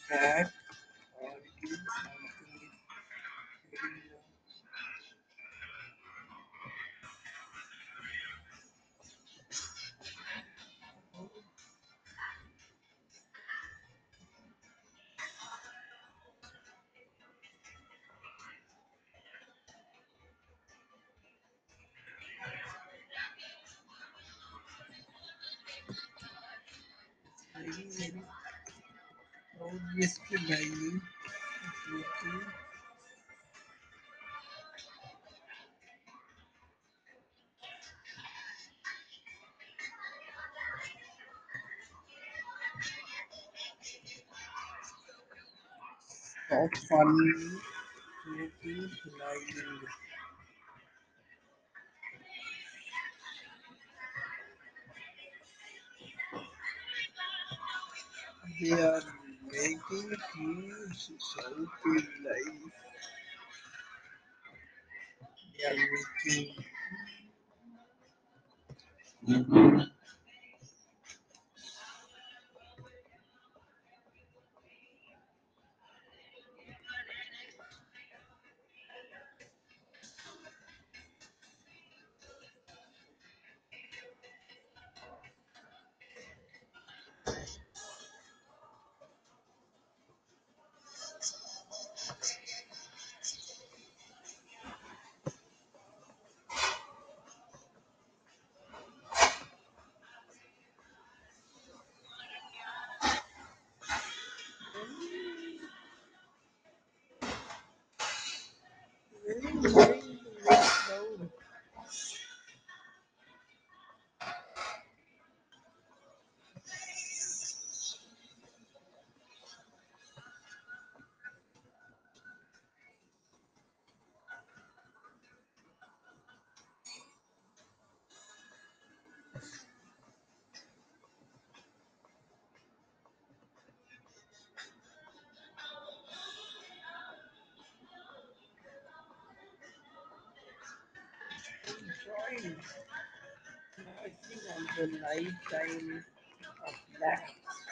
That or it is something is very very obviously lying. Okay. Stop funny. Creating lying. They are making huge shout in life. They are making very, very, very loud. Join. I think on the night time of black.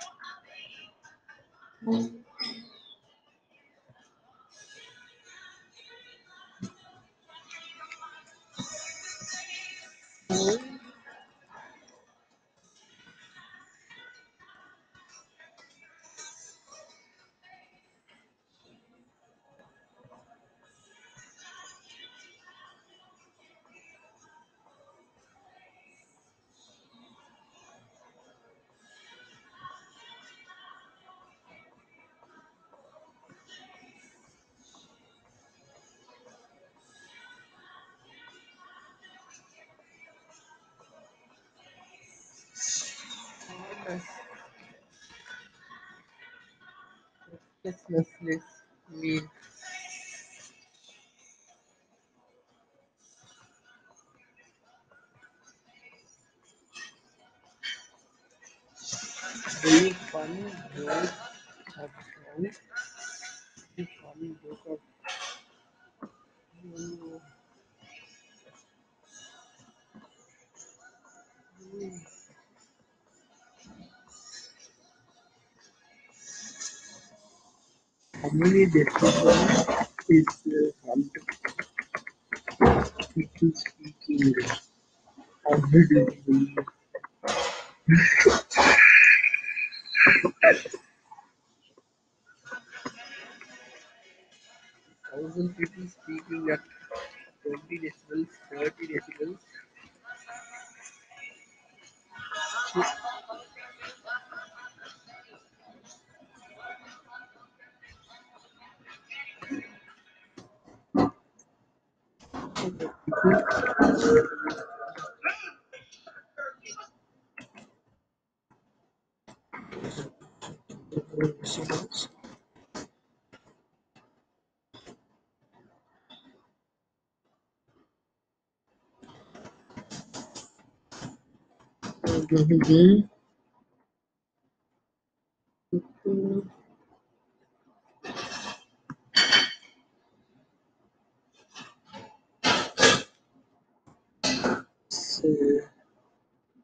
Restlessness mean very fun joke of very fun joke of how many decibels is people speaking? 100 decibels. 1,000 people speaking at 20 decibels, 30 decibels. Decibels. So,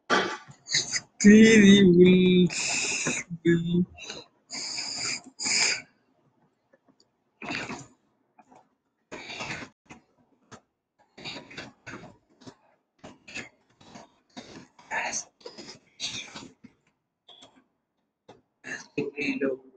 clearly will a kilo.